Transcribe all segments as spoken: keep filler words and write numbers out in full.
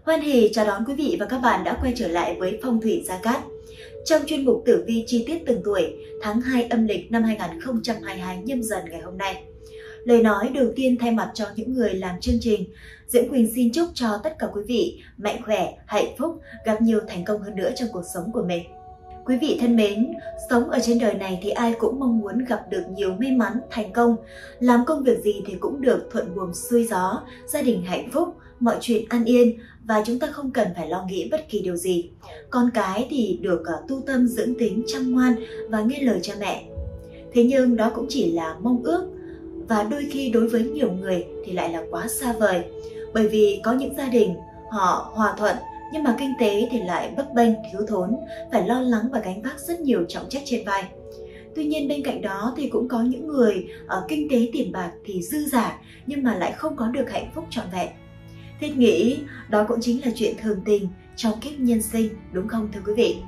Hoan hỉ chào đón quý vị và các bạn đã quay trở lại với Phong thủy Gia Cát. Trong chuyên mục tử vi chi tiết từng tuổi tháng hai âm lịch năm hai nghìn không trăm hai mươi hai Nhâm Dần ngày hôm nay. Lời nói đầu tiên thay mặt cho những người làm chương trình, Diễm Quỳnh xin chúc cho tất cả quý vị mạnh khỏe, hạnh phúc, gặp nhiều thành công hơn nữa trong cuộc sống của mình. Quý vị thân mến, sống ở trên đời này thì ai cũng mong muốn gặp được nhiều may mắn, thành công. Làm công việc gì thì cũng được thuận buồm xuôi gió, gia đình hạnh phúc, mọi chuyện an yên và chúng ta không cần phải lo nghĩ bất kỳ điều gì. Con cái thì được tu tâm dưỡng tính, chăm ngoan và nghe lời cha mẹ. Thế nhưng đó cũng chỉ là mong ước và đôi khi đối với nhiều người thì lại là quá xa vời. Bởi vì có những gia đình họ hòa thuận nhưng mà kinh tế thì lại bấp bênh, thiếu thốn, phải lo lắng và gánh vác rất nhiều trọng trách trên vai. Tuy nhiên bên cạnh đó thì cũng có những người ở kinh tế tiền bạc thì dư dả nhưng mà lại không có được hạnh phúc trọn vẹn. Thiết nghĩ đó cũng chính là chuyện thường tình trong kiếp nhân sinh, đúng không thưa quý vị?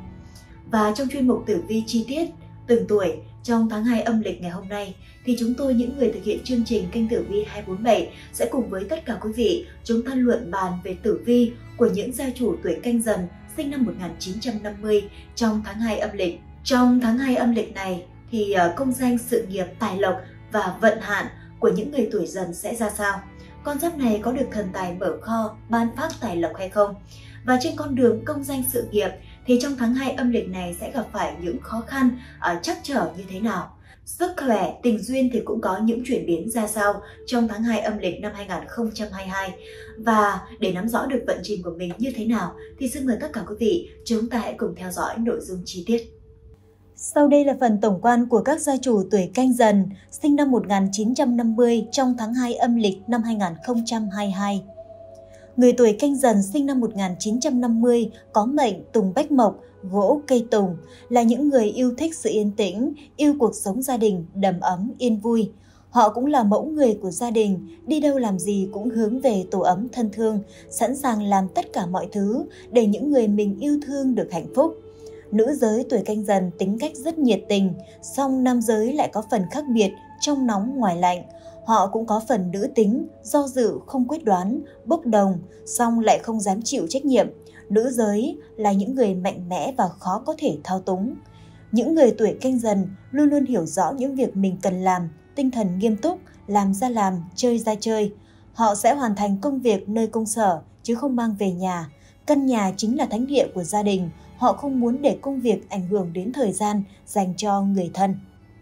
Và trong chuyên mục tử vi chi tiết từng tuổi trong tháng hai âm lịch ngày hôm nay thì chúng tôi, những người thực hiện chương trình kênh tử vi hai bốn bảy, sẽ cùng với tất cả quý vị chúng ta luận bàn về tử vi của những gia chủ tuổi Canh Dần sinh năm một nghìn chín trăm năm mươi trong tháng hai âm lịch. Trong tháng hai âm lịch này thì công danh, sự nghiệp, tài lộc và vận hạn của những người tuổi Dần sẽ ra sao? Con giáp này có được thần tài mở kho, ban phát tài lộc hay không? Và trên con đường công danh sự nghiệp thì trong tháng hai âm lịch này sẽ gặp phải những khó khăn, uh, trắc trở như thế nào? Sức khỏe, tình duyên thì cũng có những chuyển biến ra sao trong tháng hai âm lịch năm hai nghìn không trăm hai mươi hai. Và để nắm rõ được vận trình của mình như thế nào thì xin mời tất cả quý vị chúng ta hãy cùng theo dõi nội dung chi tiết. Sau đây là phần tổng quan của các gia chủ tuổi Canh Dần sinh năm một nghìn chín trăm năm mươi trong tháng hai âm lịch năm hai nghìn không trăm hai mươi hai. Người tuổi Canh Dần sinh năm một nghìn chín trăm năm mươi có mệnh tùng bách mộc, gỗ cây tùng, là những người yêu thích sự yên tĩnh, yêu cuộc sống gia đình đầm ấm yên vui. Họ cũng là mẫu người của gia đình, đi đâu làm gì cũng hướng về tổ ấm thân thương, sẵn sàng làm tất cả mọi thứ để những người mình yêu thương được hạnh phúc. Nữ giới tuổi Canh Dần tính cách rất nhiệt tình, song nam giới lại có phần khác biệt, trong nóng ngoài lạnh. Họ cũng có phần nữ tính, do dự, không quyết đoán, bốc đồng, song lại không dám chịu trách nhiệm. Nữ giới là những người mạnh mẽ và khó có thể thao túng. Những người tuổi Canh Dần luôn luôn hiểu rõ những việc mình cần làm, tinh thần nghiêm túc, làm ra làm, chơi ra chơi. Họ sẽ hoàn thành công việc nơi công sở, chứ không mang về nhà. Căn nhà chính là thánh địa của gia đình. Họ không muốn để công việc ảnh hưởng đến thời gian dành cho người thân.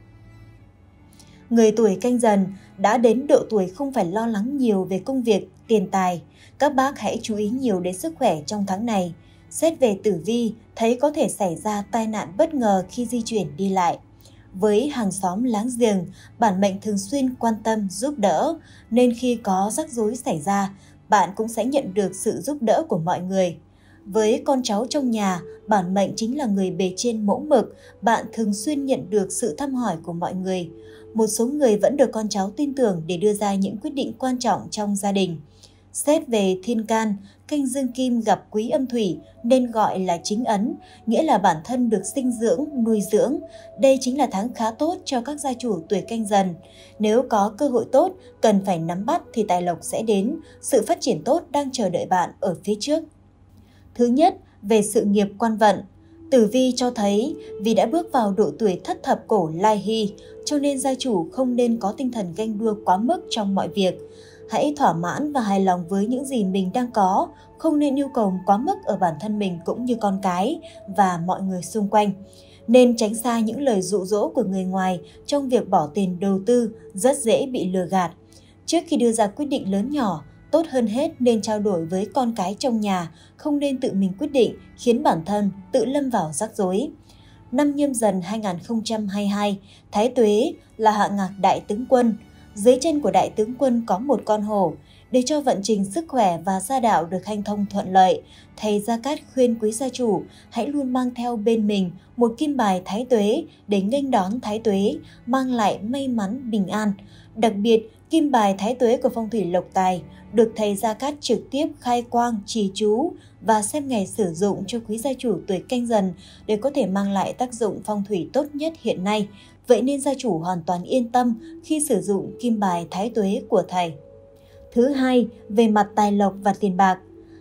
Người tuổi Canh Dần đã đến độ tuổi không phải lo lắng nhiều về công việc, tiền tài. Các bác hãy chú ý nhiều đến sức khỏe trong tháng này. Xét về tử vi, thấy có thể xảy ra tai nạn bất ngờ khi di chuyển đi lại. Với hàng xóm láng giềng, bản mệnh thường xuyên quan tâm, giúp đỡ, nên khi có rắc rối xảy ra, bạn cũng sẽ nhận được sự giúp đỡ của mọi người. Với con cháu trong nhà, bản mệnh chính là người bề trên mẫu mực, bạn thường xuyên nhận được sự thăm hỏi của mọi người. Một số người vẫn được con cháu tin tưởng để đưa ra những quyết định quan trọng trong gia đình. Xét về thiên can, canh dương kim gặp quý âm thủy nên gọi là chính ấn, nghĩa là bản thân được sinh dưỡng, nuôi dưỡng. Đây chính là tháng khá tốt cho các gia chủ tuổi Canh Dần. Nếu có cơ hội tốt, cần phải nắm bắt thì tài lộc sẽ đến, sự phát triển tốt đang chờ đợi bạn ở phía trước. Thứ nhất, về sự nghiệp quan vận. Tử vi cho thấy vì đã bước vào độ tuổi thất thập cổ lai hy, cho nên gia chủ không nên có tinh thần ganh đua quá mức trong mọi việc. Hãy thỏa mãn và hài lòng với những gì mình đang có, không nên yêu cầu quá mức ở bản thân mình cũng như con cái và mọi người xung quanh. Nên tránh xa những lời dụ dỗ của người ngoài trong việc bỏ tiền đầu tư, rất dễ bị lừa gạt. Trước khi đưa ra quyết định lớn nhỏ, tốt hơn hết nên trao đổi với con cái trong nhà, không nên tự mình quyết định khiến bản thân tự lâm vào rắc rối. Năm Nhâm Dần hai nghìn không trăm hai mươi hai, Thái Tuế là hạ ngạc đại tướng quân. Dưới chân của đại tướng quân có một con hổ. Để cho vận trình sức khỏe và gia đạo được hanh thông thuận lợi, thầy Gia Cát khuyên quý gia chủ hãy luôn mang theo bên mình một kim bài Thái Tuế để nghênh đón Thái Tuế, mang lại may mắn bình an. Đặc biệt, kim bài Thái Tuế của phong thủy lộc tài được thầy Gia Cát trực tiếp khai quang, trì chú và xem ngày sử dụng cho quý gia chủ tuổi Canh Dần để có thể mang lại tác dụng phong thủy tốt nhất hiện nay. Vậy nên gia chủ hoàn toàn yên tâm khi sử dụng kim bài Thái Tuế của thầy. Thứ hai, về mặt tài lộc và tiền bạc.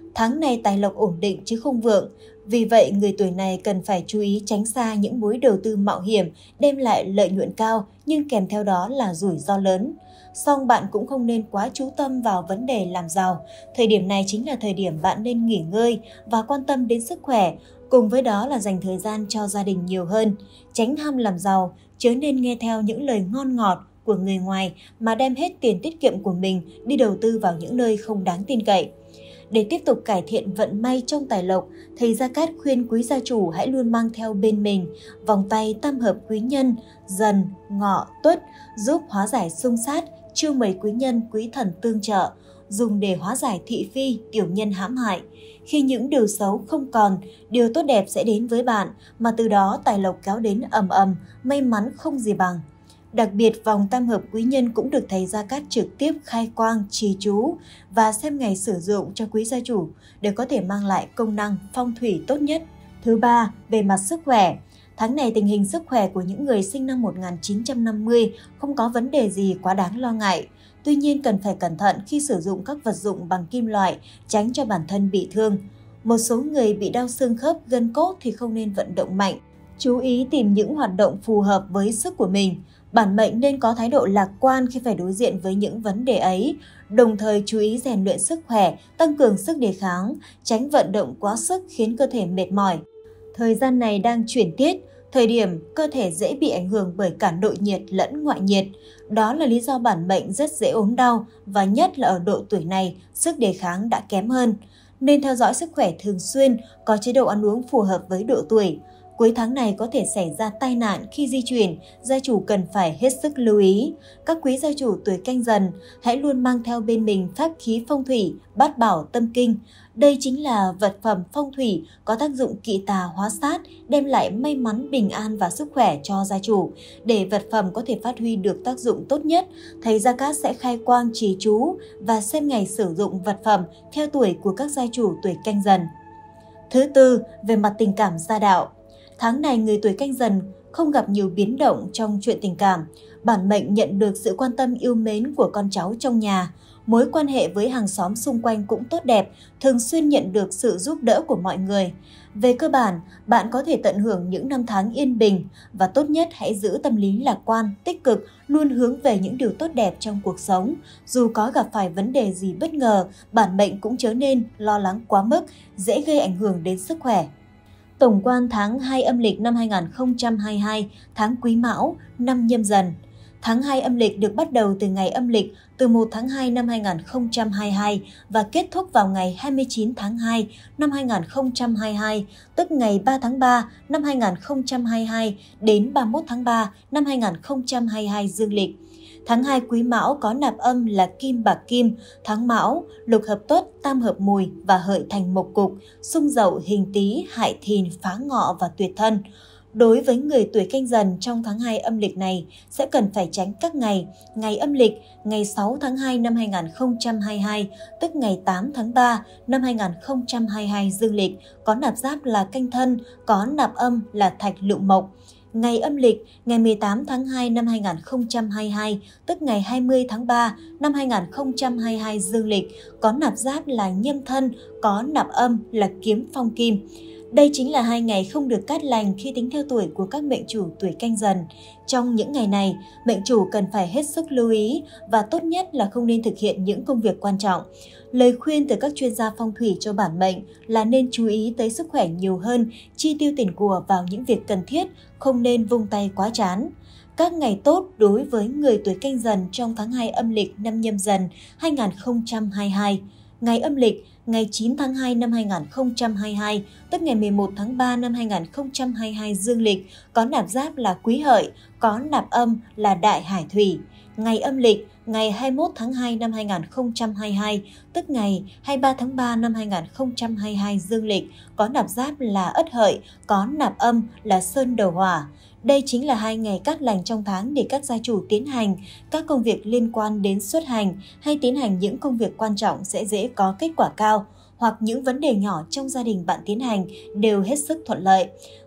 Tháng này tài lộc ổn định chứ không vượng. Vì vậy, người tuổi này cần phải chú ý tránh xa những mối đầu tư mạo hiểm đem lại lợi nhuận cao nhưng kèm theo đó là rủi ro lớn. Song bạn cũng không nên quá chú tâm vào vấn đề làm giàu. Thời điểm này chính là thời điểm bạn nên nghỉ ngơi và quan tâm đến sức khỏe, cùng với đó là dành thời gian cho gia đình nhiều hơn. Tránh ham làm giàu, chớ nên nghe theo những lời ngon ngọt của người ngoài mà đem hết tiền tiết kiệm của mình đi đầu tư vào những nơi không đáng tin cậy. Để tiếp tục cải thiện vận may trong tài lộc, thầy Gia Cát khuyên quý gia chủ hãy luôn mang theo bên mình vòng tay tam hợp quý nhân, dần, ngọ, tuất, giúp hóa giải xung sát, chiêu mời quý nhân, quý thần tương trợ, dùng để hóa giải thị phi, tiểu nhân hãm hại. Khi những điều xấu không còn, điều tốt đẹp sẽ đến với bạn, mà từ đó tài lộc kéo đến ầm ầm, may mắn không gì bằng. Đặc biệt, vòng tam hợp quý nhân cũng được thầy Gia Cát trực tiếp khai quang, trì chú và xem ngày sử dụng cho quý gia chủ để có thể mang lại công năng phong thủy tốt nhất. Thứ ba, về mặt sức khỏe. Tháng này tình hình sức khỏe của những người sinh năm một nghìn chín trăm năm mươi không có vấn đề gì quá đáng lo ngại. Tuy nhiên cần phải cẩn thận khi sử dụng các vật dụng bằng kim loại, tránh cho bản thân bị thương. Một số người bị đau xương khớp, gân cốt thì không nên vận động mạnh. Chú ý tìm những hoạt động phù hợp với sức của mình. Bản mệnh nên có thái độ lạc quan khi phải đối diện với những vấn đề ấy, đồng thời chú ý rèn luyện sức khỏe, tăng cường sức đề kháng, tránh vận động quá sức khiến cơ thể mệt mỏi. Thời gian này đang chuyển tiết, thời điểm cơ thể dễ bị ảnh hưởng bởi cả nội nhiệt lẫn ngoại nhiệt. Đó là lý do bản mệnh rất dễ ốm đau và nhất là ở độ tuổi này, sức đề kháng đã kém hơn. Nên theo dõi sức khỏe thường xuyên, có chế độ ăn uống phù hợp với độ tuổi. Cuối tháng này có thể xảy ra tai nạn khi di chuyển, gia chủ cần phải hết sức lưu ý. Các quý gia chủ tuổi Canh Dần hãy luôn mang theo bên mình pháp khí phong thủy, bát bảo tâm kinh. Đây chính là vật phẩm phong thủy có tác dụng kỵ tà hóa sát, đem lại may mắn, bình an và sức khỏe cho gia chủ. Để vật phẩm có thể phát huy được tác dụng tốt nhất, thầy Gia Cát sẽ khai quang trì chú và xem ngày sử dụng vật phẩm theo tuổi của các gia chủ tuổi Canh Dần. Thứ tư, về mặt tình cảm gia đạo. Tháng này người tuổi Canh Dần không gặp nhiều biến động trong chuyện tình cảm. Bản mệnh nhận được sự quan tâm yêu mến của con cháu trong nhà. Mối quan hệ với hàng xóm xung quanh cũng tốt đẹp, thường xuyên nhận được sự giúp đỡ của mọi người. Về cơ bản, bạn có thể tận hưởng những năm tháng yên bình và tốt nhất hãy giữ tâm lý lạc quan, tích cực, luôn hướng về những điều tốt đẹp trong cuộc sống. Dù có gặp phải vấn đề gì bất ngờ, bản mệnh cũng chớ nên lo lắng quá mức, dễ gây ảnh hưởng đến sức khỏe. Tổng quan tháng hai âm lịch năm hai nghìn không trăm hai mươi hai, tháng Quý Mão, năm Nhâm Dần. Tháng hai âm lịch được bắt đầu từ ngày âm lịch từ một tháng hai năm hai nghìn không trăm hai mươi hai và kết thúc vào ngày hai mươi chín tháng hai năm hai nghìn không trăm hai mươi hai, tức ngày ba tháng ba năm hai nghìn không trăm hai mươi hai đến ba mươi mốt tháng ba năm hai nghìn không trăm hai mươi hai dương lịch. Tháng hai Quý Mão có nạp âm là kim bạc kim, tháng Mão, lục hợp tuất, tam hợp mùi và hợi thành mộc cục, xung dậu hình tý, hại thìn, phá ngọ và tuyệt thân. Đối với người tuổi Canh Dần trong tháng hai âm lịch này sẽ cần phải tránh các ngày, ngày âm lịch, ngày sáu tháng hai năm hai nghìn không trăm hai mươi hai, tức ngày tám tháng ba năm hai nghìn không trăm hai mươi hai dương lịch, có nạp giáp là Canh Thân, có nạp âm là Thạch Lựu Mộc. Ngày âm lịch, ngày mười tám tháng hai năm hai nghìn không trăm hai mươi hai, tức ngày hai mươi tháng ba năm hai nghìn không trăm hai mươi hai dương lịch, có nạp giáp là Nhâm Thân, có nạp âm là Kiếm Phong Kim. Đây chính là hai ngày không được cát lành khi tính theo tuổi của các mệnh chủ tuổi Canh Dần. Trong những ngày này, mệnh chủ cần phải hết sức lưu ý và tốt nhất là không nên thực hiện những công việc quan trọng. Lời khuyên từ các chuyên gia phong thủy cho bản mệnh là nên chú ý tới sức khỏe nhiều hơn, chi tiêu tiền của vào những việc cần thiết, không nên vung tay quá chán. Các ngày tốt đối với người tuổi Canh Dần trong tháng hai âm lịch năm Nhâm Dần hai nghìn không trăm hai mươi hai. Ngày âm lịch, ngày chín tháng hai năm hai nghìn không trăm hai mươi hai, tức ngày mười một tháng ba năm hai nghìn không trăm hai mươi hai dương lịch, có nạp giáp là Quý Hợi, có nạp âm là Đại Hải Thủy. Ngày âm lịch, ngày hai mươi mốt tháng hai năm hai nghìn không trăm hai mươi hai, tức ngày hai mươi ba tháng ba năm hai nghìn không trăm hai mươi hai dương lịch, có nạp giáp là Ất Hợi, có nạp âm là Sơn Đầu Hỏa. Đây chính là hai ngày cát lành trong tháng để các gia chủ tiến hành các công việc liên quan đến xuất hành hay tiến hành những công việc quan trọng sẽ dễ có kết quả cao, hoặc những vấn đề nhỏ trong gia đình bạn tiến hành đều hết sức thuận lợi.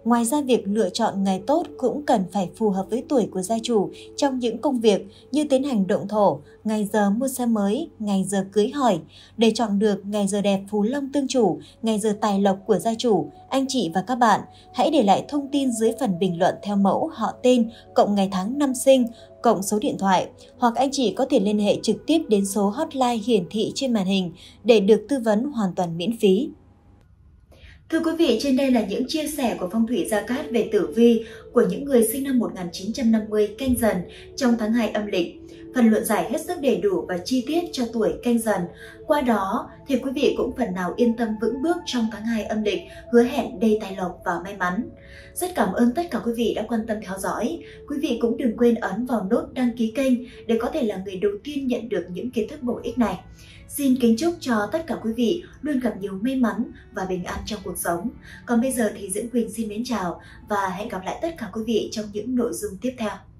Ngoài ra, việc lựa chọn ngày tốt cũng cần phải phù hợp với tuổi của gia chủ trong những công việc như tiến hành động thổ, ngày giờ mua xe mới, ngày giờ cưới hỏi. Để chọn được ngày giờ đẹp phú long tương chủ, ngày giờ tài lộc của gia chủ, anh chị và các bạn hãy để lại thông tin dưới phần bình luận theo mẫu họ tên, cộng ngày tháng năm sinh, cộng số điện thoại, hoặc anh chị có thể liên hệ trực tiếp đến số hotline hiển thị trên màn hình để được tư vấn hoàn toàn miễn phí. Thưa quý vị, trên đây là những chia sẻ của Phong thủy Gia Cát về tử vi của những người sinh năm một nghìn chín trăm năm mươi Canh Dần trong tháng hai âm lịch. Phần luận giải hết sức đầy đủ và chi tiết cho tuổi Canh Dần. Qua đó thì quý vị cũng phần nào yên tâm vững bước trong tháng hai âm lịch, hứa hẹn đầy tài lộc và may mắn. Rất cảm ơn tất cả quý vị đã quan tâm theo dõi. Quý vị cũng đừng quên ấn vào nút đăng ký kênh để có thể là người đầu tiên nhận được những kiến thức bổ ích này. Xin kính chúc cho tất cả quý vị luôn gặp nhiều may mắn và bình an trong cuộc sống. Còn bây giờ thì Diễm Quỳnh xin mến chào và hẹn gặp lại tất cả quý vị trong những nội dung tiếp theo.